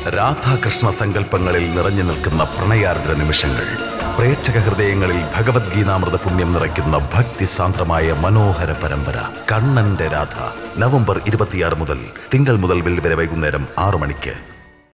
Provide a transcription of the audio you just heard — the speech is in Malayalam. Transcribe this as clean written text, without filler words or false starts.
രാധാകൃഷ്ണ സങ്കല്പങ്ങളിൽ നിറഞ്ഞു നിൽക്കുന്ന പ്രണയാർദ്ര നിമിഷങ്ങൾ. പ്രേക്ഷക ഹൃദയങ്ങളിൽ ഭഗവത്ഗീതാമൃത പുണ്യം നിറയ്ക്കുന്ന ഭക്തിസാന്ദ്രമായ മനോഹര പരമ്പര കണ്ണന്റെ രാധ. നവംബർ 26 മുതൽ തിങ്കൾ മുതൽ വെള്ളി വരെ വൈകുന്നേരം 6 മണിക്ക്.